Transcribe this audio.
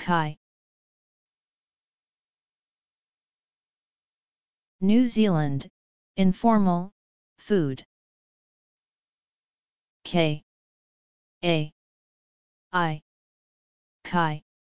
Kai. New Zealand, informal, food. K. A. I. Kai.